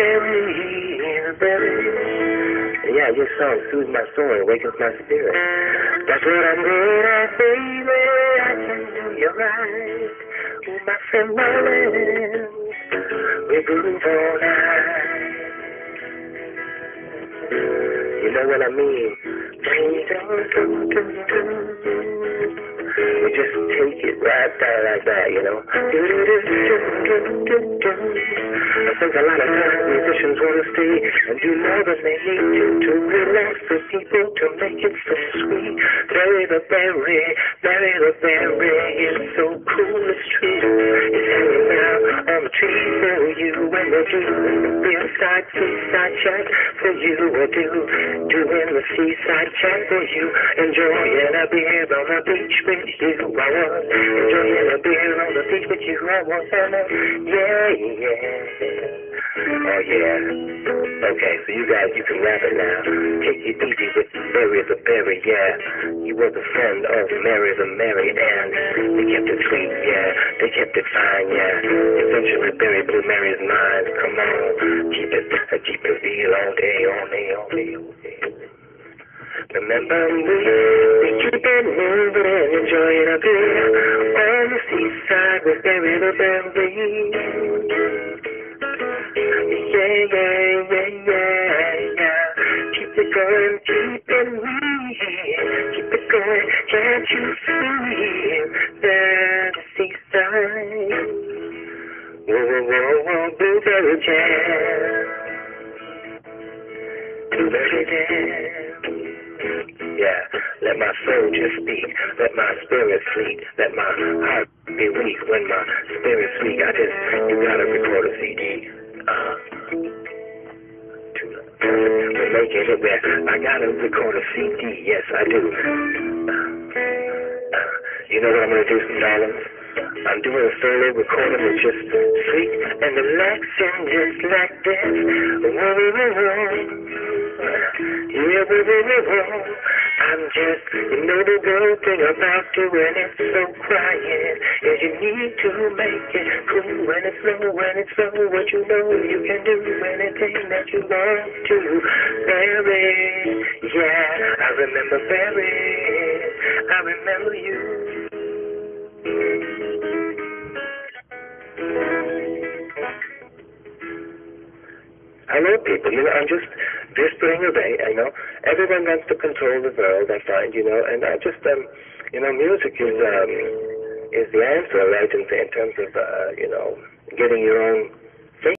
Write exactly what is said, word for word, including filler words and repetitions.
bury, the bury. Yeah, your song soothes my soul and awakens my spirit. That's what I'm good at, baby. I can do you right. With my friend Merlin, we groove all night. You know what I mean? We just take it right there like that, you know. I think a lot of times musicians want to stay and do more than they need to to relax the people, to make it so sweet. Bury the berry, bury the berry, it's so cool, it's true. It's hanging out on the tree for you when they do the side, seaside chat for you, or do doing the seaside chat for you, enjoying a beer on the beach with you. I was enjoying a beer on the beach with you. I was, yeah, yeah. Oh yeah. Okay, so you guys, you can rap it now. Take it easy with Berry the Berry, yeah. He was a friend of Mary the Mary, and they kept it sweet, yeah. They kept it fine, yeah. Eventually Berry blew Mary's mind. Come on, keep it, keep it real all day, all day, all day, all day. Remember me, we keep it moving and enjoying a beer on the seaside with Berry the Berry. Yeah, yeah, yeah, yeah, yeah. Keep it going, keep it real. Keep it going, can't you feel the seaside? Whoa, whoa, whoa, whoa, blueberry jam. Blueberry jam. Yeah, let my soul just speak, let my spirit sleep, let my heart be weak when my spirit's weak. I just, you gotta record a C D. Uh, we're making it where I gotta record a C D, yes I do. Uh, uh, you know what I'm gonna do, darling? I'm doing a solo recording with just sweet and relaxing just like this. Whoa, whoa, whoa, whoa. Yeah, whoa, whoa, whoa, whoa. I'm just, you know the good thing about doing it so quiet is you need to make it cool when it's low, when it's low. What you know you can do anything that you want to. Barry, yeah, I remember Barry, I remember you. Hello, people. You know, I'm just whispering away. I know everyone wants to control the world. I find, you know, and I just, um, you know, music is um, is the answer, right? In, in terms of, uh, you know, getting your own